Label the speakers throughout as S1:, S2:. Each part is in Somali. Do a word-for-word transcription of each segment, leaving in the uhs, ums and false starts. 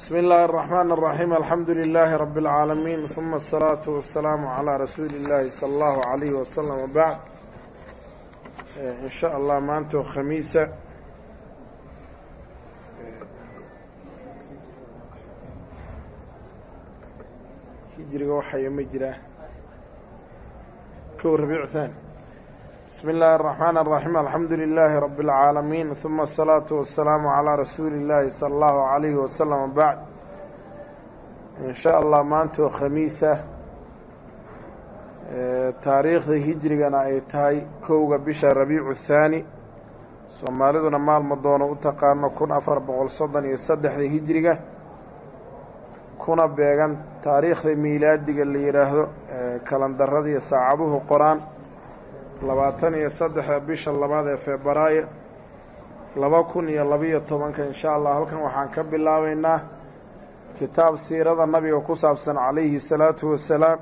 S1: بسم الله الرحمن الرحيم الحمد لله رب العالمين ثم الصلاة والسلام على رسول الله صلى الله عليه وسلم وبعد إن شاء الله ما أنتم خميسة هجري وحي مجرى كور ربيع ثاني بسم الله الرحمن الرحيم الحمد لله رب العالمين ثم الصلاة والسلام على رسول الله صلى الله عليه وسلم بعد إن شاء الله ما أنتو خميسة تاريخ هجرينا أي تاي كوغا بشا ربيع الثاني سوماليدنا مال مدونة أتقانا كون أفر بغل صدن يصدح هجرينا كنا بيغان تاريخ ميلاد اللي يراهدو كالندر دي ساعدوه قرآن labaatan iyo saddex bisha labaad ee Febraayo laba kun iyo laba iyo toban insha Allah halkan waxaan ka bilaabaynaa kitaab siirada nabiga ku saabsan calayhi salaatu wasalaam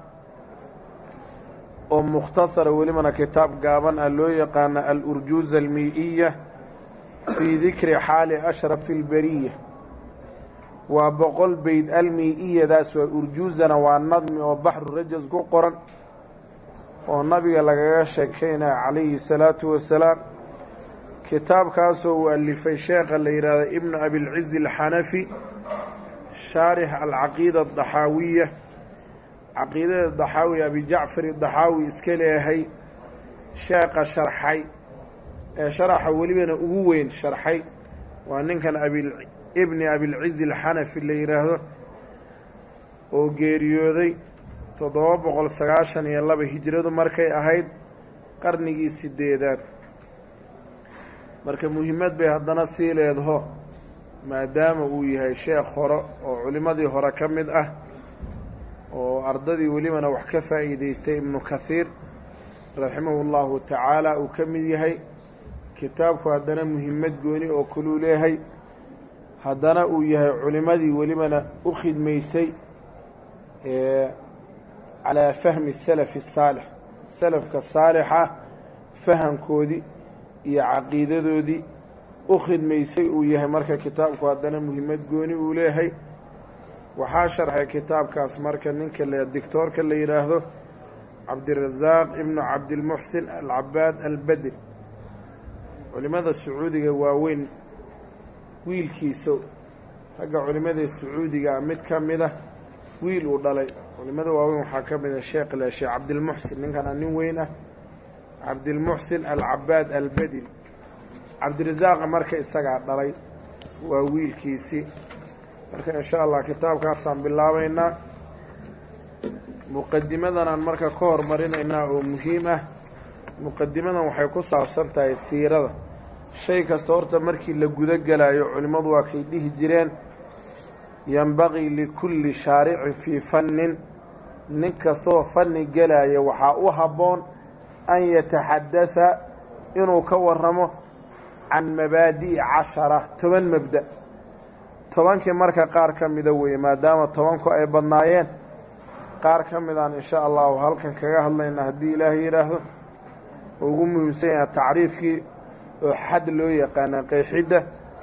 S1: oo mukhtasar welimana kitaab gaaban ah loo yaqaan al-urjuz al-mi'iyya fi dhikri hali ashraf al-bariyya wa boqol bayd al-mi'iyya daas waa urjuzana waa nadmi oo bahru rajaz ku qoran oo nabiga lagaga sheekeynaa calayhi salaatu wasalaam kitaabkaasoo uu alifay sheekha la yidhaahdo ibnu abilciz alxanafi shaarix alcaqiida adaxaawiya caqiidada daxaawi abi jacfar daxaawi iska leeyahay sheekha sharxay ee sharaxa welibana ugu weyn sharxay waa ninkan ibni abilciz alxanafi la yidhaahdo oo geeriyooday toddoba boqol sagaashan iyo laba hijradu markay ahayd qarnigii sideedaad marka muhiimad bay haddana sii leedaho maadaama uu yahay sheekh hore oo culimadii hore ka mid ah oo ardadii welibana wax ka faa'iidaystay ibnu kathiir raximahu llahu tacaala uu ka mid yahay kitaabku haddana muhiimad gooni oo kaluu leeyahay haddana uu yahay culimadii welibana u khidmaysay ee على فهم السلف الصالح السلف الصالحة فهم كودي يا عقيدة دودي أخذ ميسي وياه مركا كتابك وعدنا مهمة قوني وليهي وحاشر هاي كتاب كاس مركا ننك اللي الدكتور كاللي يراهده عبد الرزاق ابن عبد المحسن العباد البدر ولماذا السعودي واوين ويل كيسو هقا ولماذا السعودي عمد كاملة ويل ودالي ولماذا واوين حاكم الشيخ الشيخ عبد المحسن من كان nin weyn ah عبد المحسن العباد البدري عبد الرزاق marka isaga dhalay waa wiilkiisi marka insha Allah kitaabkaasaan bilaabayna muqaddimadan marka ka hormarinayna oo muhiim ah muqaddimadan waxay ku saabsan tahay siirada shay kasta horta markii la guda galayo culimadu waa kay dhihi jireen ينبغي لكل شارع في فن نكسو فن جلايا وحا أهبون أن يتحدث إنه كورمه عن مبادئ عشرة تمن مبدأ طبعا كماركا قار كم يدوي ما دام طبعا كو أي بنايين قار كم يدان إن شاء الله وهل كان كجاه الله ينهدي إلهي راه وقوم يسيء تعريفي حد له يقانا قيحدة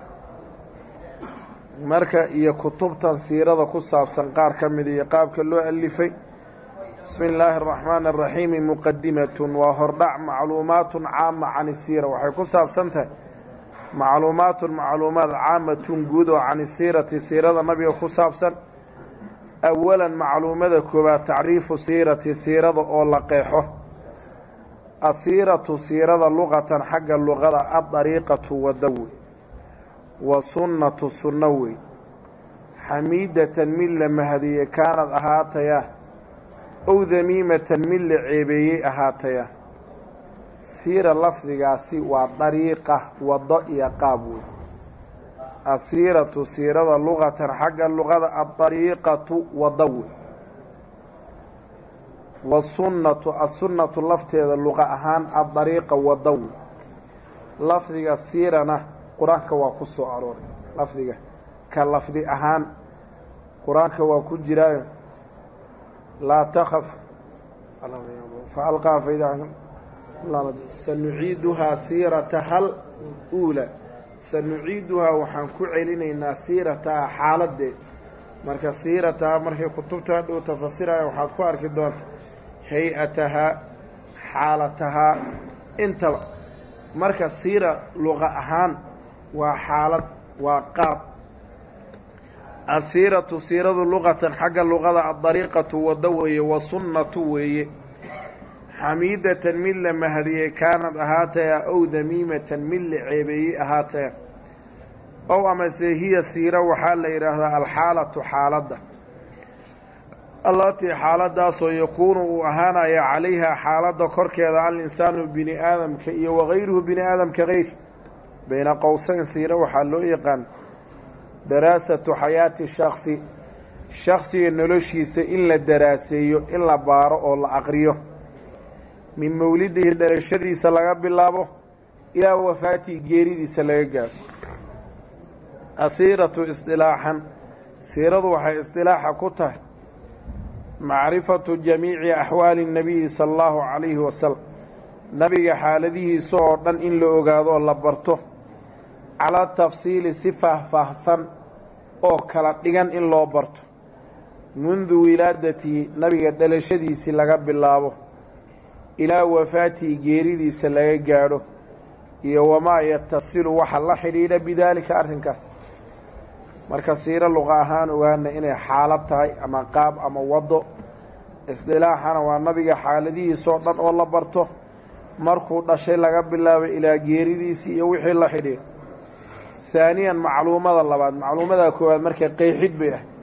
S1: marka iyo kutubtan siirada ku saabsan qaar ka mid ah qaabka loo alifay bismillaahir rahmaanir rahiim muqaddimatun wa hordhac macluumaatun caama can siira waxay ku saabsan tahay macluumaatun macluumaad caamatun guud oo can siirati siirada nabiga ku saabsan awalan macluumada koobaad tacriifu siirati siirada oo la qeexo asiiratu siirada luqatan xagga luqada ad-dariiqatu wadawi وسنة السنوي حميدة من لمهدية كانت أهاتيا أو ذميمة من لعيبية أهاتيا سيرة لفظي وطريقة وضئي قابل السيرة سيرة لغة حق اللغة الطريقة وضوء والسنة السنة لفظي اللغة أهان الطريقة وضوء لفظي السيرة quraanka waa ku soo arooray lafdiga ka lafdi ahaan quraanka waa ku jiraa la takhaf fa alqa fayda la sanu'iduha sirataha al-ula sanu'iduha waxaan ku celinaynaa siirata xaaladde marka siirataha markay kutubta hadhow tafasiraya waxaad ku arki doonta hay-atahaa xaalatahaa intaba marka siira luqa ahaan waa xaalad waa qaab asiiratu siiradu luqatan xagga luqada adariiqatu waddo weeye wa sunnatu weeye xamiidatan mid la mahadiyey kaanad ahaataya ow damiimatan mid la ceebeeyey ahaataya ow amase hiya siira waxaa la yidhaahdaa alxaalatu xaaladda allatii xaaladaasoo yakuunu uu ahaanaya calayhaa xaaladda korkeeda alinsaanu bini aadamka iyo wagayruhu bini aadamka kayri bayna qowseyn siira waxaa loo yaqaan daraasatu xayaati shaksi shaksiga noloshiisa in la daraaseeyo in la baaro oo la aqriyo min mawlidihi dhalashadiisa laga bilaabo ilaa wafaatii geeridiisa laga gaaro asiiratu isdilaaxan siiradu waxay isdilaaxa ku tahay macrifatu jamiici axwaali nabiyi sala allahu calayhi wasalam nabiga xaaladihiisa oo dhan in la ogaado oo la barto calaa tafsiili si faahfaahsan oo kala dhigan in loo barto mundu wilaadatihi nabiga dhalashadiisii laga bilaabo ilaa wafaatii geeridiisa laga gaadho iyo wamaa yatasilu waxa la xidhiidha bidaalika arrinkaas marka siiro luqa ahaan ogaana inay xaalad tahay ama qaab ama waddo isdilaaxana waa nabiga xaaladihiisoo dhan oo la barto markuu dhashay laga bilaabo ilaa geeridiisii iyo wixii la xidhiidha haaniyan macluumada labaad macluumada koowaad marka qeexid bay ah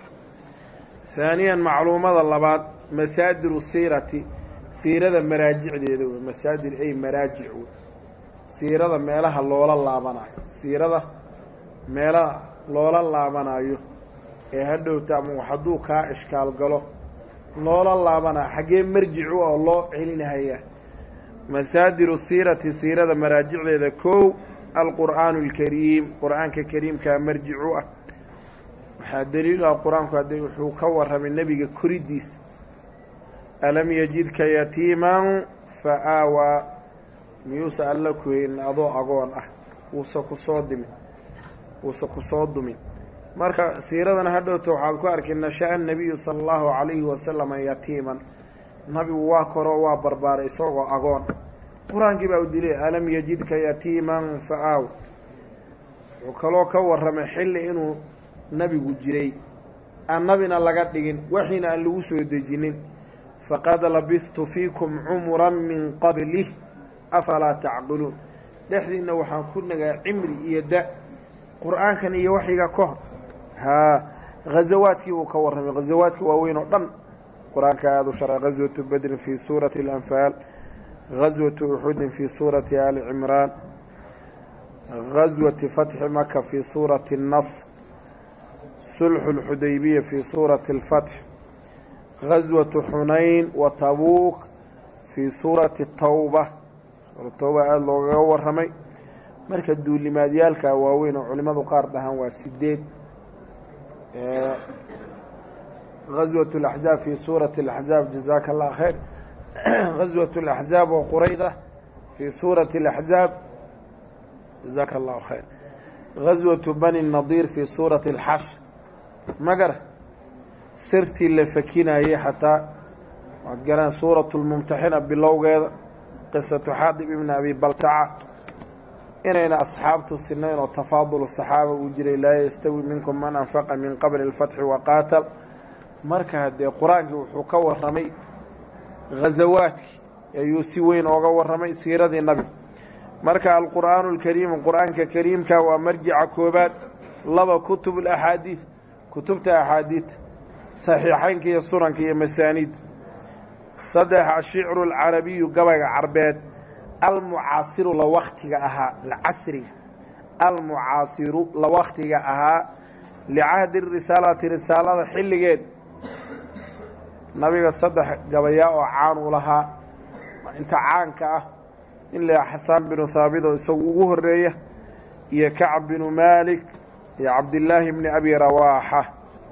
S1: haaniyan macluumada labaad masaadiru siirati siirada maraajicdeeda wey masaadir ay maraajic wey siirada meelaha loola laabanayo siirada meelaha loola laabanayo ee hadhowta ama hadduu kaa ishkaal galo loola laabanayo xaggee marjicu oo loo celinahaya masaadiru siirati siirada maraajicdeeda kow alqur'aanu alkariim qur-aanka kariimkaa marjicu ah waxaa daliilu ah qur-aanku hadday wuxuu ka warramay nebiga koridiisa alam yajidka yatiiman fa aawaa miyuusa alla kuweyn adoo agoon ah wuusa ku soo dimin wuusa ku soo dumin marka siiradana hadhowta waxaad ku arkay nasha-a nabiyu sala allahu calayhi wasalama yatiiman nabigu waa koroo waa barbaaray isagoo agoon qur-aankii baa u dilay alam yajidka yatiiman fa aaw wuxuu kaloo ka warramay xilli inuu nabigu jiray aan nabina laga dhigin waxiina aan lagu soo dejinin faqad labistu fiikum cumuran min qablih afalaa tacqiluun dhexdiinna waxaan ku nagaa cimri iyo da qur-aankan iyo waxyiga ka hor haa ghazawaadkii buu ka warramay ghazawaadka waaweyn oo dhan qur-aanka aada u sharay ghazwatu badrin fii suurati alanfaal غزوة أحد في سورة آل عمران غزوة فتح مكة في سورة النصر صلح الحديبية في سورة الفتح غزوة حنين وتبوك في سورة التوبة التوبة قال له ورمي مركز دول لما ديالك واوين علماء قاردها وسديد غزوة الأحزاب في سورة الأحزاب جزاك الله خير غزوة الأحزاب وقريضة في سورة الأحزاب جزاك الله خير غزوة بني النضير في سورة الحشر مقرأ سرتي اللي فكينا هي حتى وقرأ سورة الممتحنة باللوغة قصة حاطب بن أبي بلتعة إننا أصحابة السنين وتفاضل الصحابة وجري لا يستوي منكم من أنفق من قبل الفتح وقاتل مركز دي قرآن وحكور رمي ghazawaadki ayuu si weyn ooga warramay siiradii nabiga marka alqur'aanu alkariim qur-aanka kariimka waa marjica koobaad laba kutub alaxaadiid kutubta axaadiidta saxiixaynka iyo sunanka iyo masaaniid saddex ashicru alcarabiyu gabayga carbeed almucaasiru la waktiga ahaa lacasriga almucaasiru la waktiga ahaa licahdi risaalati risaalada xilligeed nabiga saddex gabayaa oo caan u lahaa inta caanka ah in la xasaan binu thaabit oo isagu ugu horeeya iyo kacb binu malik iyo cabdillaahi ibni abi rawaaxa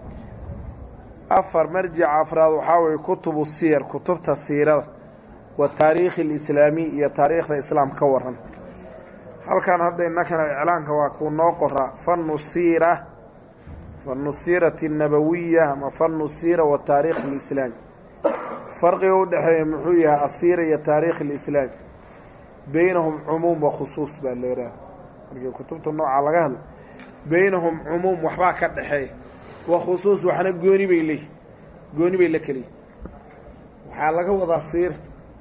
S1: afar marjica afraad waxaa weeye kutubu siyar kutubta siirada wa taariikhi alislaami iyo taariikhda islaam ka waran halkan hadda innakana iclaanka waa kuu noo qoraa fannu siira فن السيرة النبوية أما فن السيرة والتاريخ الإسلامي فرق يوضح محوية السيرة هي تاريخ الإسلام بينهم عموم وخصوص بالليرة كتبت النوع على جهل بينهم عموم وحبا كدحيه وخصوص وحنا جوني بيلي جوني بيلي كلي وحالك وظافير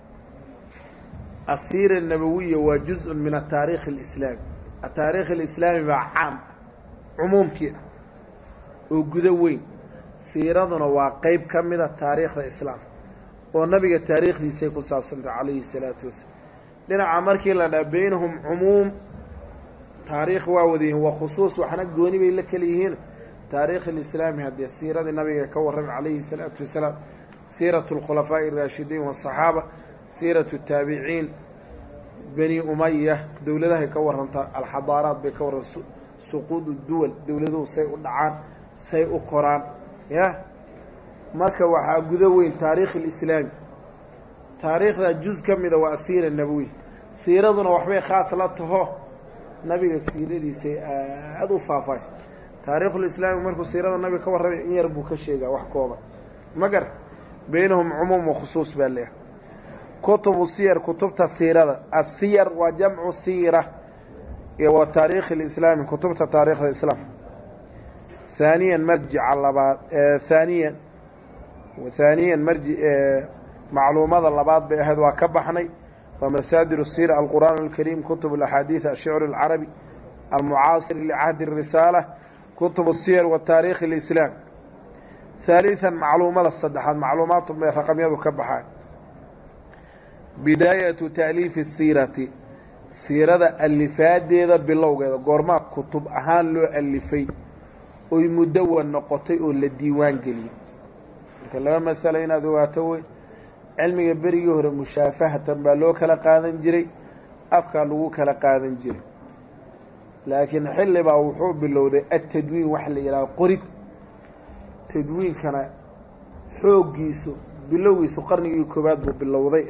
S1: السيرة النبوية وجزء من التاريخ الإسلامي التاريخ الإسلامي بقى عام عموم كده وجذوين سيرتنا وقيب كم من التاريخ الإسلام والنبي التاريخ دي سيكون صلى عليه الصلاة والسلام لنا عمرك لنا بينهم عموم تاريخ واوديه وخصوص وحنا جوني بيلي كليهين تاريخ الإسلامي هذه السيرة النبي كورم عليه الصلاة والسلام سيرة الخلفاء الراشدين والصحابة سيرة التابعين بني أمية دولتها كورم الحضارات بكورم سقوط الدول دولته سيء الدعان سيء القرآن يا مركب وحا جذوين تاريخ الإسلامي تاريخ ذا جزء كم ذا وأسير النبوي سيرتنا وحبي خاص لته نبي السيرة دي سي أدو فافايس تاريخ الإسلام مركو سيرة النبي كور يربو كشيء وحكومة مجر بينهم عموم وخصوص بالله كتب السير كتب السيرة السير وجمع السيرة وتاريخ الإسلام كتب تاريخ الإسلام ثانيا مرجع على بعض آه ثانيا وثانيا مرجع آه معلومات الله بعض بأهد وكبحني ومصادر السيرة القرآن الكريم كتب الأحاديث الشعر العربي المعاصر لعهد الرسالة كتب السير والتاريخ الإسلام ثالثا معلومات الصدحات معلومات رقم يدو كبحان بداية تأليف السيرة سيرة الألفات ديدا باللوغة قرمات كتب أهان له ألفي ويمدون نقطي للديوان قليل لما مسألين ذواتوي علمي بري يهر مشافهة بالو كلا قادن جري أفكار لو كلا قادن جري لكن حل بقى وحو باللوذة التدوين وحل إلى قريب تدوين كان حوجيسو باللويسو قرني كباد باللوذة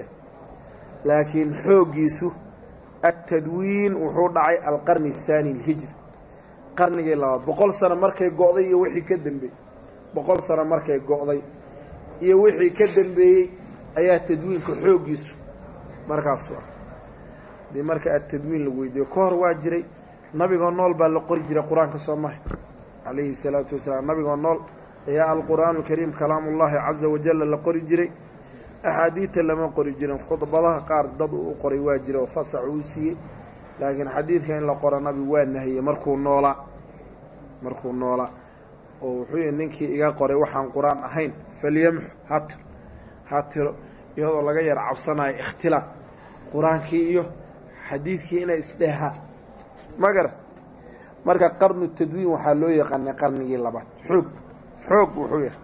S1: لكن حوجيسو التدوين وحو دعي القرن الثاني الهجري قرن إلى بقول سنة مركي قاضي وحي كدن بي بقول سنة مركي قاضي يوحي كدن بي ayaa tadwiinka xoogiisu markaas soo di marka at-tadwiin lagu weydiyo koor waa jiray nabiga nool baa la qori jiray quraanka Soomaali alayhi salatu wasalaam nabiga nool ayaa al-Qur'aan al-Kariim kalaamullah azza wa jalla la qori jiray ahadiita lama qori jirin khudbadaha qaar dad uu qoray waa jiray oo fasaxu siiyay laakiin xadiidka in la qoro nabi waa nahiyay markuu noola markuu noola oo wuxuu ninkii iga qoray waxaan quraan ahayn falyamh hat hatiro iyadoo laga yar cabsanayo ikhtilaaf quraankii iyo xadiidkii inay isdheeha magar marka qarnu tadwiin waxa loo yaqaan qarnigii labaad xoog xoog wuxuu yahay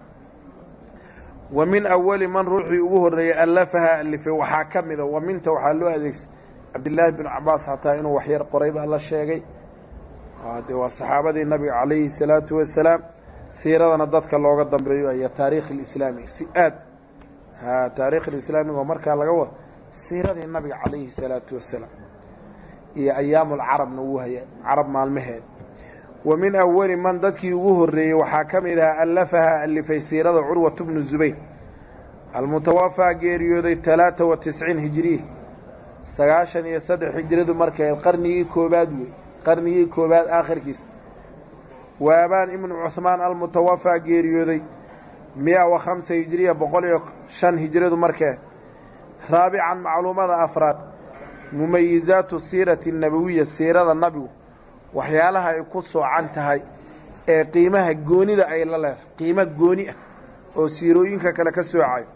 S1: ومن أول من روحي وهري ألفها اللي في وحاكمه ومن توحلوا هذيك عبد الله بن عباس حتى إنه وحير قريب الله الشيء هذا والصحابة النبي عليه الصلاة والسلام سيرة نضتك الله قدم بريوه هي تاريخ الإسلامي سئات ها تاريخ الإسلامي ومركا لقوه سيرة النبي عليه الصلاة والسلام هي أيام العرب نوها هي عرب مع المهد ومن أول من ذكي وهري وحاكم إذا ألفها اللي في سيرة عروة بن الزبير المتوفى جيريودي ثلاثة وتسعين هجريه سقاشن يسدع هجريه مركا القرني كوباد قرني كوباد آخر كيس وابان ابن عثمان المتوفى جيريودي مئة وخمسة هجرية بقول شن هجريه مركا رابعا معلومات أفراد مميزات السيرة النبوية السيرة النبي waxyaalaha ay ku soocan tahay ee qiimaha goonida ay la leedahay qiimo gooni ah oo siirooyinka kale ka soocay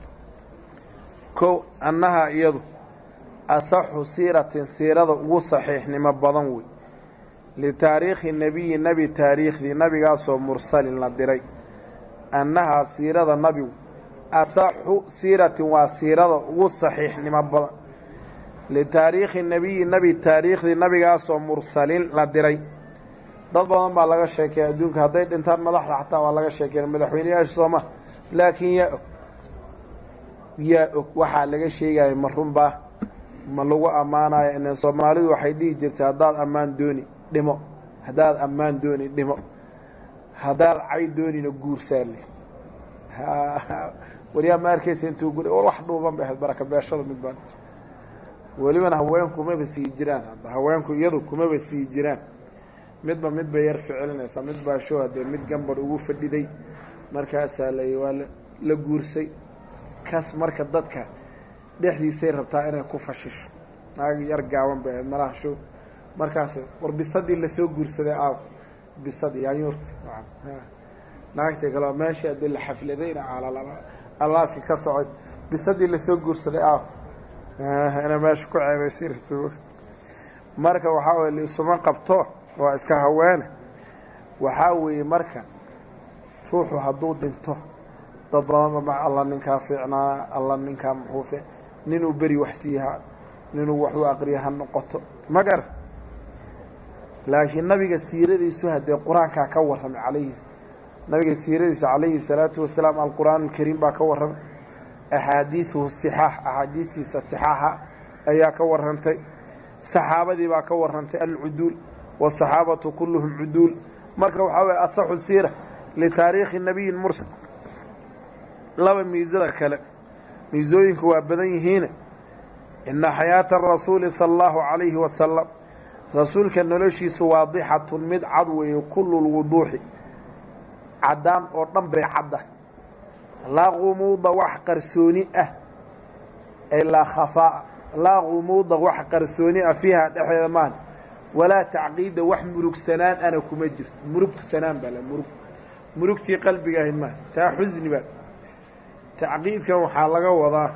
S1: ko annaha iyadu asaxu siiratin siirada ugu saxiixnimo badan way li taariikhi nabiy nabi taariikhdi nabigaas oo mursalin la diray annaha siirada nabi asaxu siiratin waa siirada ugu saxiixnimo badan لتاريخ النبي النبي تاريخ النبي قاسو مرسلين لا ديري dad badan baa laga sheekay adduunka haday dhintaan madaxda xataa waa laga sheekay madaxweynayaasha Soomaa laakiin ya ya waxa laga sheegay marunba ma lagu amaanayo in Soomaalidu waxay dhigi jirtay hadaad amaan dooni dhimo hadaad amaan dooni dhimo haddaad cay doonina guursaale waryaa ma arkaysa intuu guri war wax dhuuban bay ahayd baraka beeshada mid baan welibana haweenku kumaba sii jiraan hadda haweenku iyadu kumaba sii jiraan midba mid bay yar ficilinaysaa mid baa shoo hadee mid gambar ugu fadhiday markaasaa la waa la guursay kaas marka dadka dhexdiisay rabtaa inay ku fashisho naag yar gaaban bay malaha show markaas war bisadii la soo guursaday aaw bisadii yaanyurta naagtay kala meesha hadii la xafladayna ala allaaski ka socod bisadii la soo guursaday aaw ana meesha ku ceebaysay marka waxa weeye isuma qabto waa iska haweena waxa weeye marka ruuxu hadduu dhinto dad badan ma alla ninka fiicnaa alla ninka muxuufe ninuu bari wax siiha ninuu wax u aqriyaha noqoto magar laakiin nabiga siiradiisu hadee quraanka ka waramay calayhi nabiga siiradiisa calayhi salaatu wasalaam alquraan alkariim baa ka waramay axaadiithu sihah axaadiithiisa sihaha ayaa ka warantay saxaabadii baa ka warantay al-udul wa saxaabatu kulluhum udul marka waxa way asaxu siira li taariikhi nabiy mursal laba miisada kale miisooyinku waa badan yihiin inna hayata ar-rasuul sallallahu alayhi wa sallam rasuulka noloshiisu waadihatun mid cad weey kullu wuduuhi cadaan oo dhan bay cadda la gumuuda wax qarsooni ah ila khafa la gumuuda wax qarsooni ah fiha dhaxeeda maan wala taqeed wax murugsanaan ana kuma jirto murugsanaan bala murug murugti qalbiga hima taa xuzni ba taqeedkan waxa laga wadaa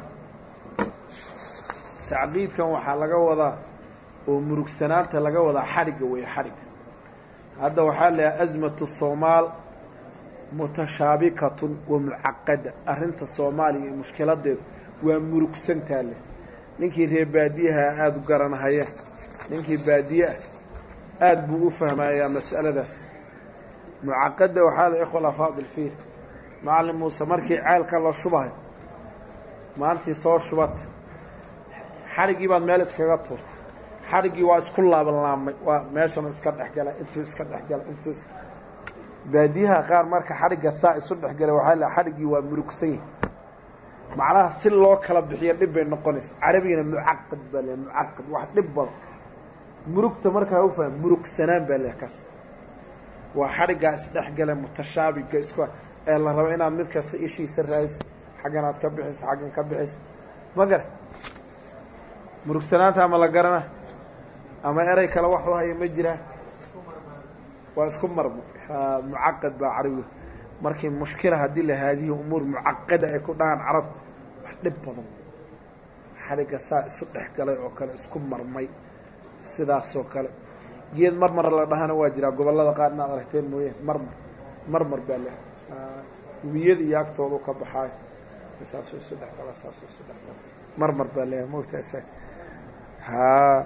S1: taqeedkan waxa laga wadaa oo murugsanaanta laga wadaa xariga way xariga hadda waxa la azmatu Soomaal mutashaabikatun wa muaqqada arinta Soomaaliya mushkiladeed waa murugsantaa leh ninkii reebaadiyaha aad u garanahaya ninkii baadiya aad buu u fahmayaa mas'aladaas muaqqada waxa la ikhwala faadil fiir macallim Muuse markii ceelka la shubay maantii soo shubat xarigii baad meel iskaga tuurtay xarigii waa isku laaban laamay waa meeshan iska dhaxgalay intuu iska dhaxgalay intuu baadiyaha qaar marka xariga saa isu dhaxgalay waxa la xarigii waa murugsan macnaha si loo kala bixiyo dib bay noqonaysaa carabigana muaqqad bale muaqqad wax dib badan murugta marka uu fahmo murugsanaan bale kaas waa xariga isdhaxgalay mutashaabiga isku ee la rabo inaad mid kasta ishiisa raayis xagan aad ka bixiso xagan ka bixiso magar murugsanaanta ama la garana ama eray kala wax u hayo ma jira waa isku marmo muaqqad ba carabi markii mushkila hadii la haadihi umur muaqqada ay ku dhaan carab wax dib badan xariga saa isu dhaxgalay oo kale isku marmay sidaas oo kale geed marmar la dhahana waa jira gobolada qaarna aragteen mooyee marmar marmar baa la wiyada yaagtoodu ka baxay saas oo saddex kala saas oo saddex marmar baa la moogtaasay ha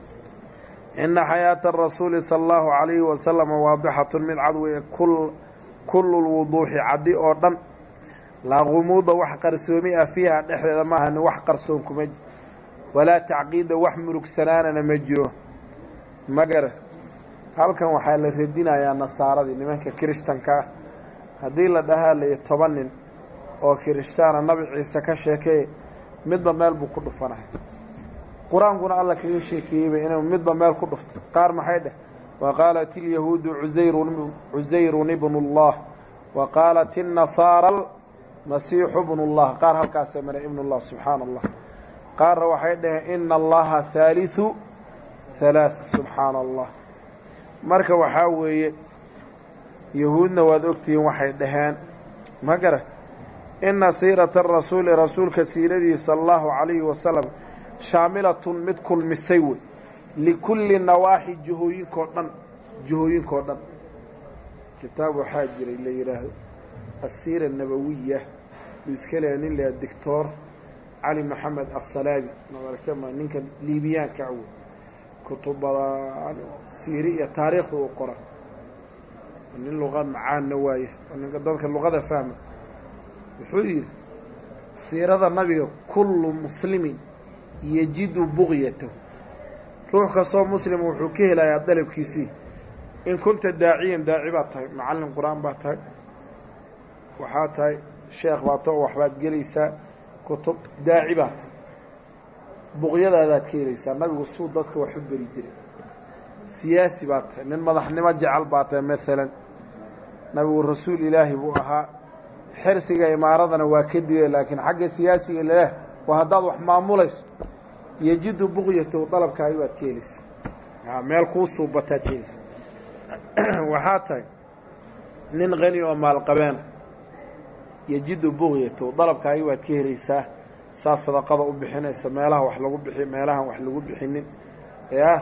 S1: inna hayata ar-rasuul sallallahu alayhi wa sallam waadihatun min adwi kull kullu al-wuduhi adi oo dhan la gumuuda wax qarsoomi ah fiha dhaxdeeda ma ahan wax qarsoon kuma wala taqeed wax murugsanaana ma jiro magar halkan waxa la radinayaa nasaaradii nimanka kristanka hadii la dhahaa la toban nin oo kristaan nabi ciise ka sheekay midba meel buu ku dhufanahay quraankuna alla ka sheekayay inuu midba meel ku dhufto qaar maxay dhah وقالت اليهود عزير عزير ابن الله وقالت النصارى المسيح ابن الله قال هل كاسمنا ابن الله سبحان الله قال وحيده إن الله ثالث ثلاث سبحان الله مركه وحاوي يهودنا وادوكتي وحيدهان ما قرأت إن سيرة الرسول رسول كسيرتي صلى الله عليه وسلم شاملة مدكل مسيوي لكل النواحي جهوين كودن جهوين كودن كتاب حاجر اللي يراه السيرة النبوية بيسكلين اللي الدكتور علي محمد الصلاجي نظرتما نينك ليبيان كعو كتب سيرية تاريخ وقرأ ان اللغة معان نوايه ان ذلك اللغة فاهمة وحير سيرة النبي كل مسلم يجد بغيته روح كسو مسلم وحكيه لا يدلب كيسي in kunta daaciyan daaci baad tahay macallin qur-aan baad tahay waxaa tahay sheekh baad tahay oo waxbaad gelaysaa kutub daaci baad tahay buqyadaadaad ka helaysaa nabigu suu dadka wax u beri jiray siyaasi baad tahay nin madaxnimo jecel baad tahay maalan nabigu rasuul ilaahi buu ahaa xirsiga imaaradana waa ka digay laakiin xagga siyaasiga leh waa haddaad wax maamulayso yajidu buqyatahu dalabkaaga baad ka helaysaa meel kuu suubataad ka helaysaa waxaa tahay nin qani oo maalqabeena yajidu buqyatahu dalabkaaga baad ka helaysaa saa sadaqada u bixinaysa meelaha wax lagu bixi meelahan wax lagu bixinin yah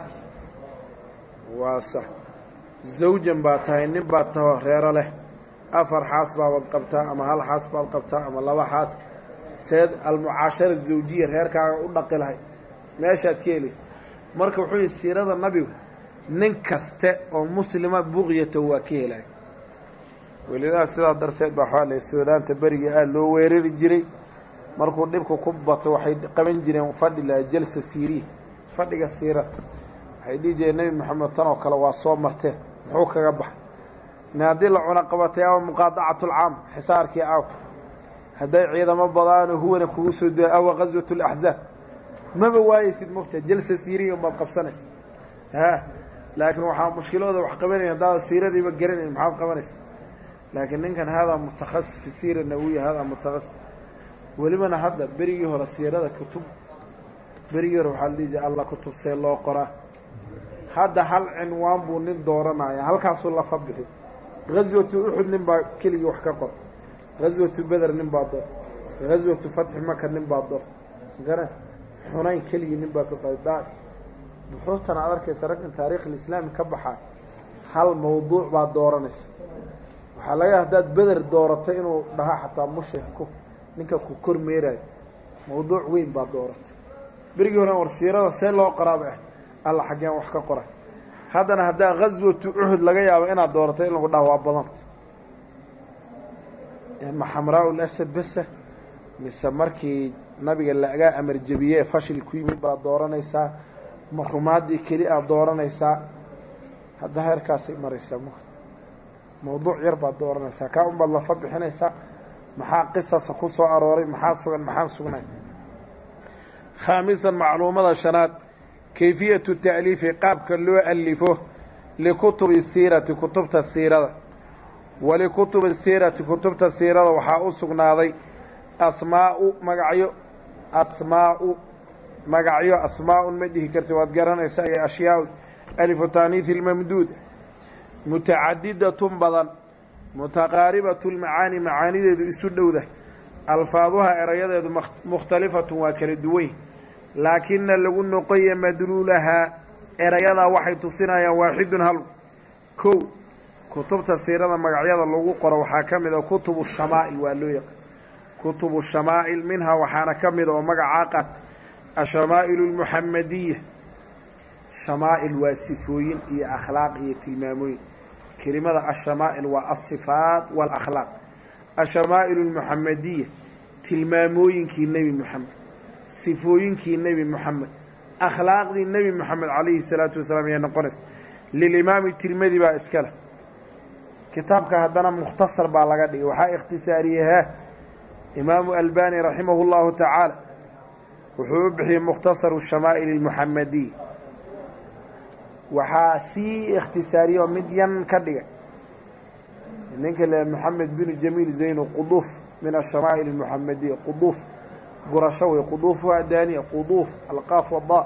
S1: waa sax zawjan baad tahay nin baad taho reero leh afar xaas baabad qabtaa ama hal xaas baad qabtaa ama laba xaas seed almucaashara zawjiya reerkaaga u dhaqi lahay meeshaad ka helaysa marka wuxuu yihi siirada nabigu nin kaste oo muslima buqyata waa ka helay welidaa sidaa darteed baa waxaa la soodaanta beriga aada loo weerari jiray markuu dhibku ku bato waxay qaban jireen fadhi laha jalsa siiriya fadhiga siira waxay dhihi jireen nebi moxamed tan oo kale waa soo marteen muxuu kaga baxay in haddii la cuna qabatay awa muqaadacatlcaam xisaarkii aw hadday ciidamo badaano huwana kugu soo daya awa qaswat laxzaab maba waayeysid mugta jalsa siiriya umaad qabsanaysa ha laakiin waxaa mushkilooda wax qabanaya haddaada siiradiiba garanayn maxaad qabanaysa laakiin ninkan haadaa mutakhasis fi siira nawiya haadaa mutakhasis welibana hadda berigii hore siirada kutub berigii hore waxaa la dhihi jira alla kutub see loo qoraa hadda hal cinwaan buu nin dooranaya halkaasuu lafa bixi gaswatu uxud nin baa keligii wax ka qor gaswatu beder nin baa door gaswatu fatxi maka nin baa door gara xunayn keligii nin baa ka qaydaa buxuutan aad arkaysa raggan taariikhiislaami ka baxaa hal mawduuc baad dooranaysa waxaa laga haddaad beder dooratay inuu dhahaa xataa mushriku ninka ku kormeeraayo mawduuc weyn baad dooratay berigii hore war siirada see loo qoraaba ah alla xaggeen wax ka qoray haddana haddaa gaswatu uxud laga yaabo inaad dooratay in lagu dhaha waa badanta ma xamraa lasad basa mise markii nabiga lagaa amar jebiyey fashil ku yimid baad dooranaysaa ma rumaadii keli aad dooranaysaa hadda heerkaasay maraysaa m mawduuc yar baad dooranaysaa kaa un baad lafa bixinaysaa maxaa qisasa ku soo arooray maxaa sugan maxaan sugnay khaamisan macluumada shanaad kayfiyatu ta'liifi qaabka loo alifo likutubi siirati kutubta siirada walikutubi siirati kutubta siirada waxaa u sugnaaday asmaau magacyo asmaau magacyo asmaa-un ma dhihi karti waad garanaysaa iyo ashyaa alifu taaniihi lmamduud mutacadidatun badan mutaqaaribatu lmacaani macaanideedu isu dhowda alfaaduha erayadeedu mukhtalifatun waa kala duwan laakina lagu noqoya madluulahaa erayadaa waxay tusinayaan waaxidun hal kow kutubta siirada magacyada lagu qoro waxaa ka mid a kutubu shamaa'il waa loo yaqaan kutubu shamaa'il minhaa waxaana ka mid oo magacaa qaata ashamaa'ilu almuxamadiya shamaa'il waa sifooyin iyo akhlaaq iyo tilmaamooyin kelimada ashamaa'il waa alsifaat waalakhlaaq ashamaa'ilu almuxamadiya tilmaamooyinkii nebi moxamed sifooyinkii nebi moxamed akhlaaqdii nebi moxamed calayhi salaatu wasalaam ayaa noqonaysa lilimaami tirmidi baa iska leh kitaabka haddana mukhtasar baa laga dhigay waxaa ikhtisaariyahaa imaamu albani raximahu llahu tacaala wuxuu u bixiyey mukhtasaru shamaa'il almuxamadiya waxaa sii ikhtisaariya oo mid yan ka dhigay ninka le moxamed binu jamiil zayno quduuf min ashamaa'il almuxamadiya quduuf gurasho wey quduufuha daaniya quduuf alqaaf wada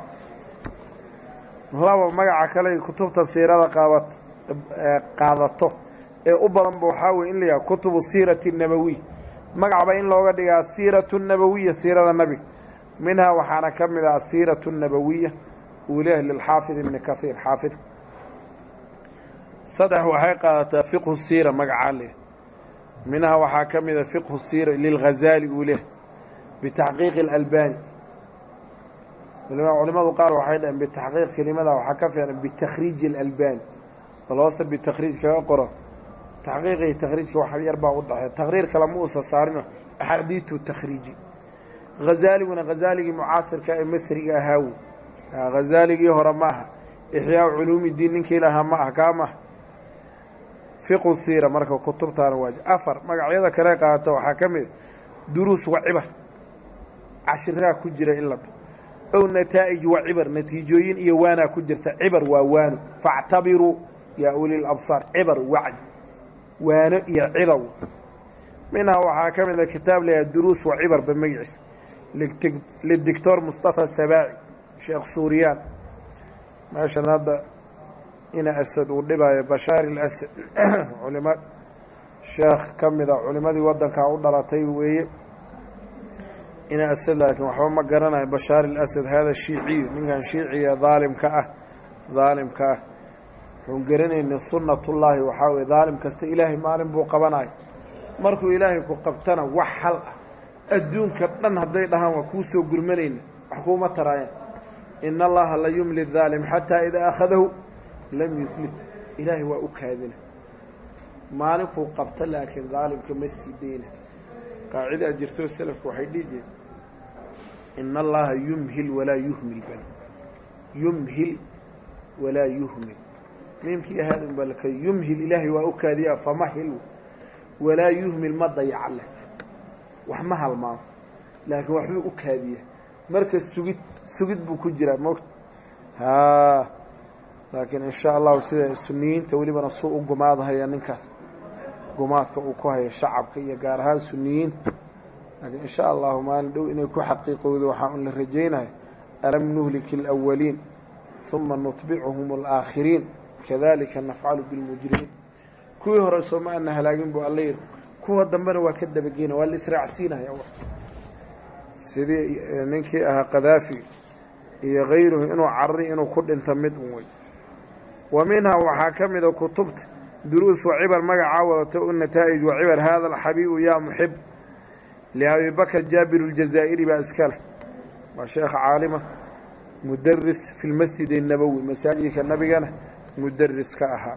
S1: laba magaca kale kutubta siirada qaabat qaadato ee u badanba waxaa weye in la yaha kutubu siirati nabawiy magacba in looga dhigaa siiratu nabawiya siirada nabiga minhaa waxaana ka mid ah asiiratu nabawiya uu leeyahay lilxaafid ibni kahiir xaafidka saddex waxay qaadataa fiqhu siira magacaa leh minhaa waxaa ka mid a fiqhu siira lilghazaali uu leeyahay bitaxqiiqi اlalbani culimadu qaar waxay dhaheen bitaxqiiq kelimada waxaa ka fiican bitakriiji اlalbani bal hoosta bitakriij kaga qoro taxqiiqa iyo takhriijka wax yar baa u dhaxeeya taqriir kale ma uusa saarino axaadiitu takhriiji hazaaliguna hazaaligii mucaasirka ee masriga ahaawo hazaaligii hore ma aha ixyaa culuumi diin ninkii lahaa ma aha kaa maha fiqu siira marka kutubtaana waaj afar magacyada kale qaata waxaa ka mid duruus wa cibar cashiraa ku jira in la ow nataa'ij wa cibar natiijooyin iyo waanaa ku jirta cibar waa waano factabiruu yaa ulil absaar cibar wacd waano iyo cilow minhaa waxaa ka mid a kitaab layaha duruus wa cibar ba magaciisa lidictor mustafa sabaaci sheekh suuriyaan meeshan hadda ina asad uu dhibaayo bashaar ilasad culima sheekh ka mid a culimadii waddankaa u dhalatay weeye ina asad laakiin waxba ma garanayo bashaar ilasad hada shiiciyu ninkan shiiciga daalimka ah daalimka ah wuxuun garanayna sunnatullaahi waxaa weye daalim kasta ilaahay maalin buu qabanayo markuu ilaahay ku qabtana wax hal ah adduunka dhan hadday dhahaan waa kuu soo gurmanayna wax kuuma taraayaan ina allaha la yumli daalim xataa idaa akhadahu lam yuflid ilaahay waa u kaadina maalinkuu qabta laakiin daalimka ma sii deyna qaacidaa jirtoo salafku waxay dhihi jireen ina allaha yumhil walaa yuhmil bal yumhil walaa yuhmil miimkii ahaad un baa laka yumhil ilaahay waa u kaadiyaa famahil walaa yuhmil ma dayaca leh wax ma halmaamo laakiin waxbuu u kaadiya marka sugid sugid buu ku jiraa moogta haa laakiin insha allahu sida suniyiinta welibana suu u gumaadahaya ninkaas gumaadka uu ku hayo shacabka iyo gaar ahaan suniyiinta laakiin insha allahu maalin dhow inay ku xaqiiqowdo waxaa un la rajaynaya alam nuhliki alawaliin uma nutbicuhum alaakhiriin kadalika nafcalu bilmujrimiin kuwii hore sooma ana halaagin buu alla yidhi kuwa dambena waa ka dabageyna waa la israacsiinaya sidii ninkii ahaa kadaafi iyo kayruhu inuu carari inuu ku dhinto mid un wey wa minhaa waxaa ka mida kutubta duruus wa cibar magacaa wadata u nataa'ij wa cibar hada alxabiibu yaa muxib liabi bakr jaabir aljazaa'iri baa iska leh waa sheekh caalima mudaris fi lmasjid الnabowi masaajidka nabigana mudaris ka ahaa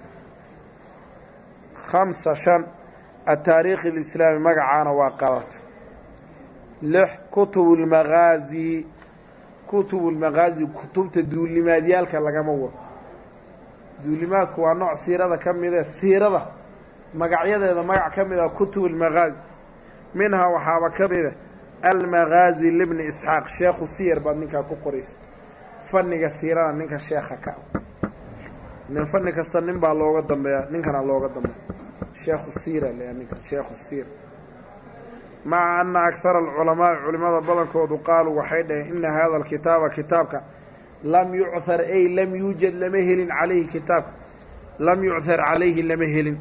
S1: hamsa shan ataariikh اlislaami magacaana waa qadata lix kutub اlmagaazi kutub اlmagaazi kutubta duulimaadyaalka lagama wado duulimaadku waa nooc siirada ka mid ee siirada magacyadeeda magac ka mid a kutub اlmagaazi minhaa waxaaba ka mida almagaazi libni isxaaq sheekhu siyar baad ninkaa ku qoraysa fanniga siirada ninka sheekha ka nin fanni kasta nin baa looga dambeeya ninkana looga dambeeya sheekhu siira le ninka sheekhu siir maca ana akara alculamaai culimada badankoodu qaaluu waxay dhaheen ina hada alkitaaba kitaabka lam yuchar ay lam yuujad lama helin calayhi kitaabka lam yuchar calayhi lama helin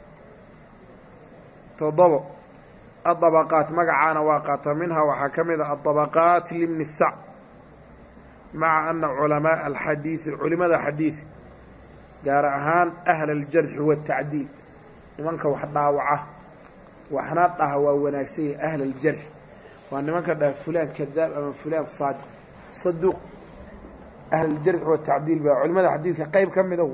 S1: toddobo adabaqaat magacaana waa qaata minhaa waxaa ka mid a adabaqaat libni sac maca ana culamaaa alxadiidi culimada xadiid gaar ahaan ahla aljarxi waatacdiil nimanka wax dhaawaca waxna dhaha waa wanaagsan yahay ahla aljarxi waa nimanka dhaha fulaan kadaab ama fulaan saadiq saduuq ahla aljarxi waatacdiil baa culimada xadiidka qayb ka mida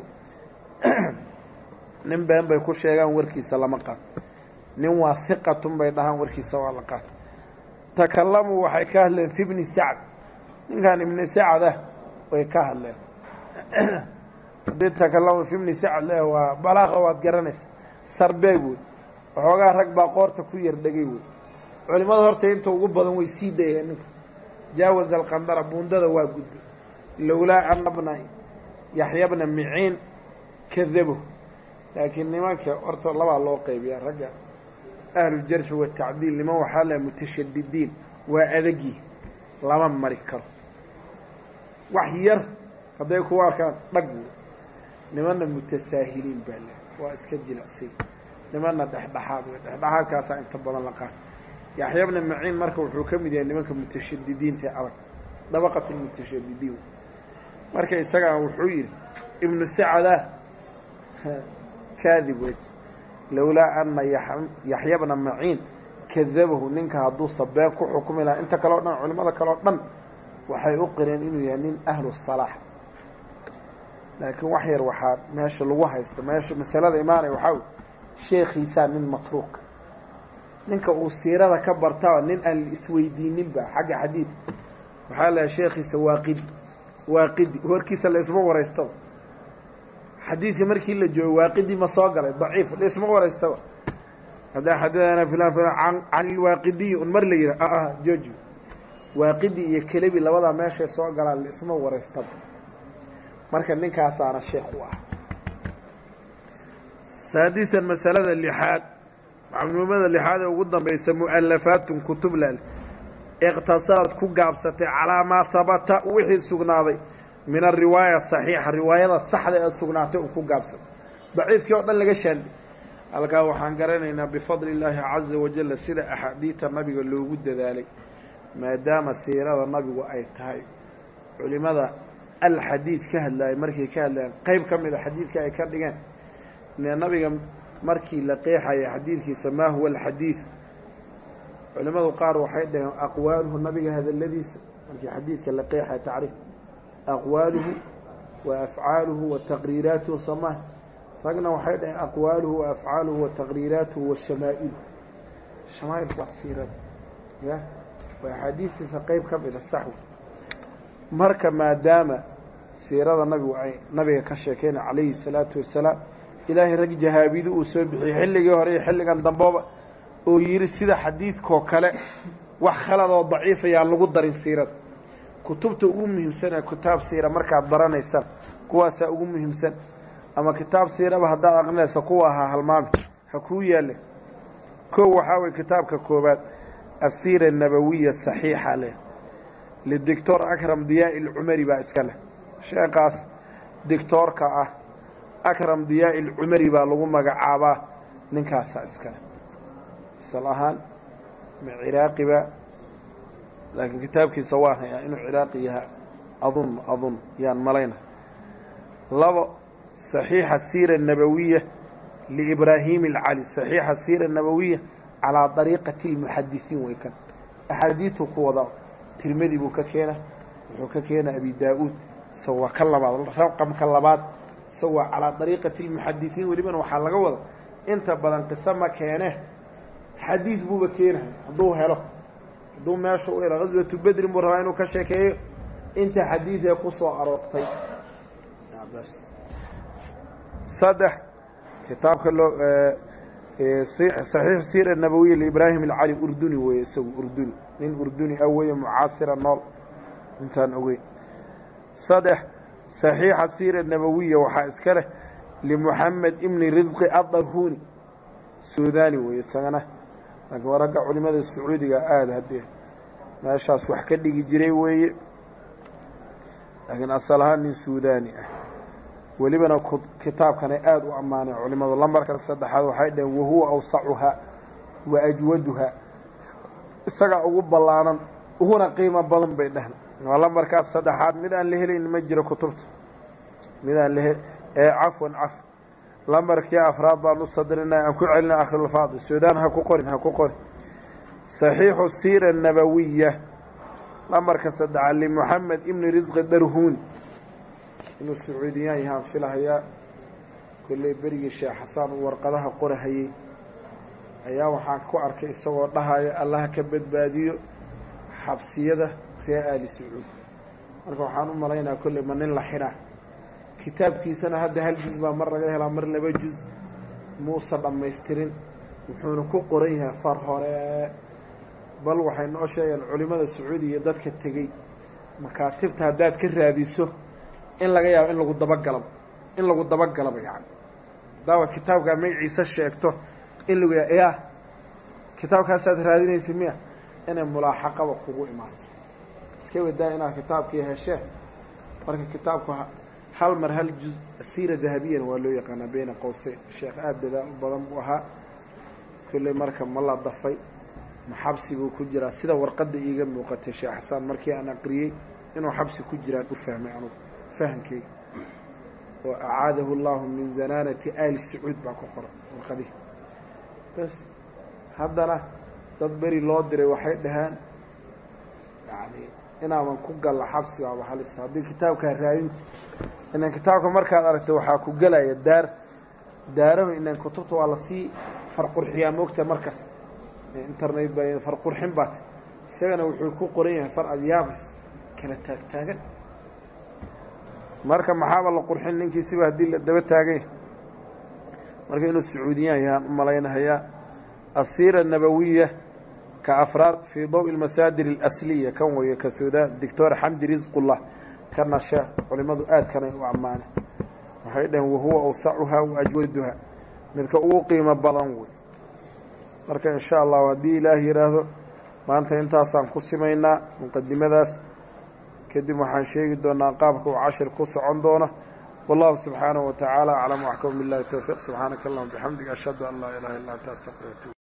S1: nin been bay ku sheegaan warkiisa lama qaato nin waa hiqatun bay dhahaan warkiisa waa la qaato takalamuu waxay ka hadleen fi bni sacd ninkan ibni sacd ah way ka hadleen haddii takalamu fi bni sacd leh waa balaaqa waad garanaysa sarbeeg wey waxoogaa rag baa qoorta ku yar dhegay wey culimada horta inta ugu badan way sii dayeen ninka jaawaza alqandara buundada waa gudbay lowlaa ana bna yaxya bna miciin kadabo laakiin nimanka horta labaa loo qaybiyaa ragga ahlujarxi watacdiil niman waxaa laha mutashadidiin waa adagii lama mari karo wax yar hadday kuwa arkaan dhag nimanna mutasaahiliin baa leh waa iska jilicsiy nimanna dhexdhexaad wey dhexdhexaadkaasaa inta badan la qaata yaxya bna maciin marka wuxuu ka mid yahay nimanka mutashadidiinta adag dabaqat lmutashadidiin marka isagaa wuxuu yidhi ibnu sacdah kaadib wey lowlaa ana yaxya bna maciin kadabahu ninka hadduu sabeen ku xukumi lahaa inta kaleo dhan culimada kaleo dhan waxay u qireen inuu yahay nin ahlu salaax laakiin wax yar waxaa meesha lagu haysta meesha masalada imaanaya waxaa wey sheekhiisaa nin matruuka ninka uu siirada ka bartaba nin aan la isweydiininba xagga xadiid waxaa lahaa sheekhiisa waaqidi waaqidi warkiisa la isma waraystaba حديث مركي اللي جو واقدي ما صاقل ضعيف ليش ما ولا استوى هذا حدثنا فلان فلان عن عن الواقدي ونمر لي اه اه جوجو واقدي يكلبي لبدا ماشي صاقل الاسم ولا استوى marka ninkaas aan sheekh u ah saadisan masalada lixaad macluumada lixaad ugu dambaysa muallafaatun kutub lal iqtasarat ku gaabsatay calaama thabata wixii sugnaaday min ar-riwaaya sahiha riwaayada saxda ee sugnaatay ku gaabsatay daciifkii oo dhan laga shan halka waxaan garanaynaa bi fadlilaahi azza wa jalla sida ahadiita nabiga loogu dadaalay maadaama siirada nabigu ay tahay culimada الحديث كهلا مركي كهلا قيب كم حديث كأي كردجان إن النبي مركي لقيح يا حديث سماه هو الحديث علماء قاروا حيدا أقواله النبي هذا الذي مركي حديث كلقيح تعرف أقواله وأفعاله وتقريراته سماه فقنا وحيدا أقواله وأفعاله وتقريراته والشمائل الشمائل والسيرة يا وحديث سقيب كم الصحو marka maadaama siirada nabigu ay nabiga ka sheekeen calayhi salaatu wasalaam ilaahay rag jahaabidu uu soo bixiyay xilligii hore iyo xilligan damboba oo yiri sida xadiidko kale wax khalad oo daciif ah lagu darin siirada kutubta ugu muhiimsan ee kitaab siira marka baranaysan kuwaas ugu muhiimsan ama kitaab siiraba hadaa aqnaysa kuwa aha halmaam ha ku yaale ko waxa way kitaabka koobaad as-siira an-nabawiyya sahiha leh للدكتور أكرم ضياء العمري بأسكله شيخاس دكتور كأه أكرم ضياء العمري بلغو مقعابا ننكاس أسكله صلاحان من عراقي با لكن كتابك سواها يعني إنه عراقيها أظن أظن يعني ملينا لو صحيح السيرة النبوية لإبراهيم العلي صحيح السيرة النبوية على طريقة المحدثين ويكن أحاديثه قوضاء ترمذي بوكاكينا وكاكينا أبي داود سوى كلمات رقم كلمات سوى على طريقة المحدثين ولمن وحال قوض انت بدن قسم كانه حديث بوكاكينا ضوه له ضوه ما شو إلى غزوة بدر مرهين وكشكي انت حديث يقص عرفتي يا بس صدح كتاب كله صحيح السيرة النبوية لإبراهيم العلي أردني ويسوي أردني من أردني أوي معاصر النار انتان أوي صدح صحيح السيرة النبوية وحاسكره لمحمد ابن رزق الضرهوني سوداني ويسغنه لكن ورقع علماء السعودية آد هديه ما شاس وحكدي جري وي لكن أصلها من سوداني ولبنا كتاب كان آد وأمانة علماء اللمبر كان صدحها وحيدا وهو أوسعها وأجودها isaga ugu balaanan uhuna qiimo badan bay dhahan wala markaas saddexaad mid aan la helin ma jiro kutubta mid aan la ee afwan af lambarkii afraad baan u sadrinaa aan ku celinaa akhir al-faadil suudaan ha ku qorin ha ku qorin sahihu sira an-nabawiyya lambarka saddex li muhammad ibn rizq ad-darhun inuu sacuudiyan yahay filahaya kulli bariga sheekh xasan warqadaha qorahayay ayaa waxaan ku arkay isagoo dhahayo Allah ka badbaadiyo xabsiyada reer Ali Sacuud marka waxaan u maleynaa kulli man la xira kitaabkiisana hadda hal juz ba mar laga helaa mar laba juz muusa dhameystirin wuxuuna ku qoran yahay far hore bal waxay noo sheegeen culimada Sacuudiga dadka tagay makaatibta hadaad ka raadiso in laga yaabo in lagu dabagalo in lagu dabagalo yani daawa kitaabka magaciisa sheegto in lagu yaa kitaabkaas aad raadinaysid miya inay mulaaxaqaba kugu imaato iska wadaa inaad kitaabkii heshay marka kitaabku hal mar hal juz siira dahabiyan waa loo yaqaan bayna qowsay sheekh aad dadaal badan u ahaa kulli marka ma la dafay maxabsi buu ku jiraa sida warqada iiga muuqatay sheekh xasan markii aan aqriyay inuu xabsi ku jiraan u fahmay anu fahamkay oo acaadahu allah min zananati ali sacuud ba ku qoran warqadii بس هذا dad bari loo diray waxay dhahaan yaani ina man ku gal xabsi waa halis hadii kitaabka raadinta in kitaabka markaad aragto waxa ku galaya daar daaraha in kutubta waa la si farqurxiya moogta markas internet bay farqurxin baad isagana wuxuu ku qoran yahay far adyaabis kala taag taagan marka maxaaba la qurxin ninkii siba haddii la daba taagay marka inuu sacuudiyan yahaan u malaynahayaa asiira nabawiya ka afraad fii dawi almasaadir alasliya kan weeye ka suudaa doctor xamdi risqullah ka nasha culimadu aadkanay u ammaane waxay dhaheen wahuwa awsacuhaa wa ajwaduha midka ugu qiimo badan wey marka in sha allahu haddii ilaah yidhaahdo maanta intaasaan ku simaynaa muqadimadaas kadib waxaan sheegi doonaa qaabka uu cashir ku socon doona wallahu subxaanahu wa tacaala aclam waxkam billahi towfiiq subxaanaka allahuma bixamdiga ashhadu an laa ilaha illa anta astaqfiruka